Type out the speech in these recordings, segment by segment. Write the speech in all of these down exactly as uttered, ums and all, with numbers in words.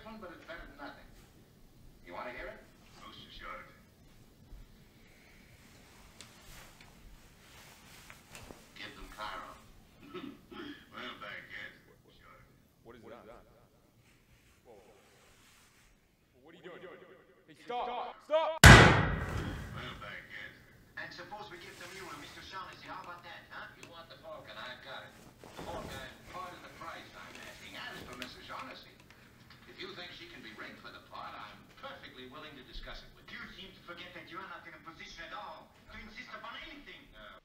one, but it's better than nothing. You want to hear it? Most assured. Give them Cairo. Well, back at sure. What is what that? Is that? Whoa. Well, what are you doing? Hey, stop! Stop! Well, back at And suppose we give them you and Mister Shaughnessy. How about that, huh? You want the Falcon, I've got it. The Falcon is part of the price I'm asking. As for Missus Shaughnessy, if you think she can be rigged for the part, I'm perfectly willing to discuss it with you. You seem to forget that you are not in a position at all to insist upon anything. No.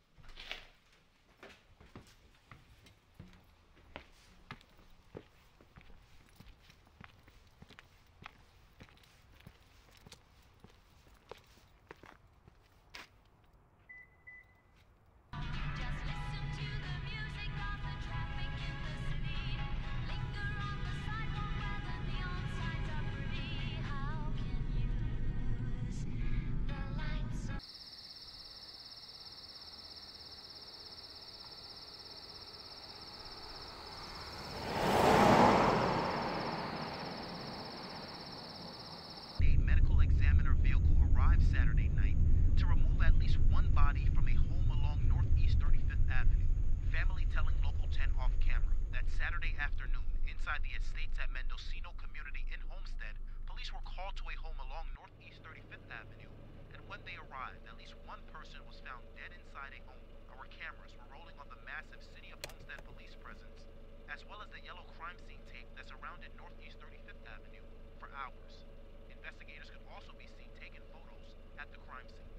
A medical examiner vehicle arrived Saturday night to remove at least one body from a home along Northeast thirty-fifth Avenue. Family telling Local ten off camera that Saturday afternoon, inside the estates at Mendocino Community in Homestead, police were called to a home along Northeast thirty-fifth Avenue, and when they arrived, at least one person was found dead inside a home. Our cameras were rolling on the massive City of Homestead police presence, as well as the yellow crime scene tape that surrounded Northeast thirty-fifth Avenue for hours. Investigators could also be seen taking photos at the crime scene.